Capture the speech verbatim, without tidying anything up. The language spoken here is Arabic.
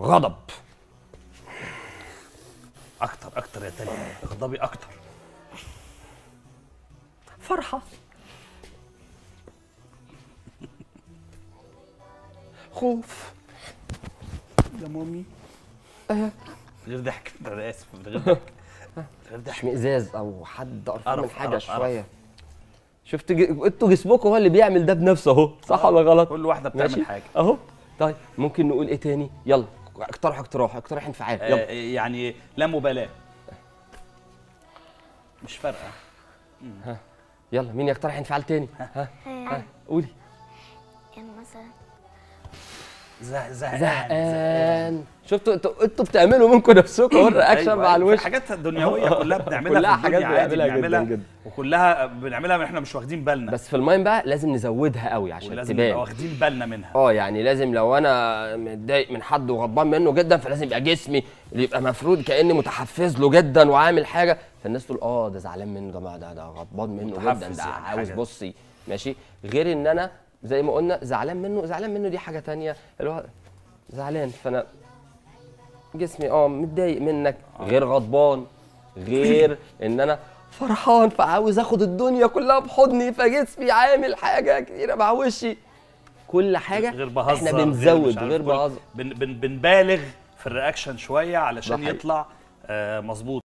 غضب. اكتر اكتر يا تالي، غضبي اكتر. فرحه. خوف. يا مامي. ايوه. غير ضحك، انا اسف، من غير ضحك. غير ضحك. اشمئزاز او حد قرفان من قرف، حاجه قرف، شويه. شفت ج... انتوا جسمكم هو اللي بيعمل ده بنفسه اهو، صح ولا غلط؟ كل واحده بتعمل ماشي؟ حاجه اهو. طيب ممكن نقول ايه تاني؟ يلا اقترح اقتراح، اقترح انفعال، يلا. آه يعني لا مبالاه، مش فارقه. ها يلا، مين يقترح انفعال تاني؟ ها ها قولي. يعني مثلا زه- زهقان زهقان. شفتوا انتوا انتوا بتعملوا منكم نفسكم اهو الرياكشن أيوة، مع أيوة. الوش. حاجات دنيويه كلها بنعملها كلها في حاجات الدنيا عادي، بنعملها جدا بنعملها جدا. وكلها بنعملها واحنا مش واخدين بالنا، بس في الماين بقى لازم نزودها قوي عشان ولازم نبقى تبان. واخدين بالنا منها. اه يعني لازم لو انا متضايق من حد وغضبان منه جدا، فلازم يبقى جسمي يبقى مفروض كاني متحفز له جدا وعامل حاجه، فالناس تقول اه ده زعلان منه، ده ده ده غضبان منه جدا، متحفز ده يعني عاوز حاجة. بصي ماشي. غير ان انا زي ما قلنا زعلان منه، زعلان منه دي حاجه تانية، اللي هو زعلان فانا جسمي اه متضايق منك، غير غضبان، غير ان انا فرحان فعاوز اخد الدنيا كلها بحضني، فجسمي عامل حاجه كتيره مع وشي. كل حاجه غير بهزر، احنا غير بنزود، مش عارف غير كل- بهزر. بن بن بنبالغ في الرياكشن شويه علشان ده حقيقي. يطلع آه مظبوط.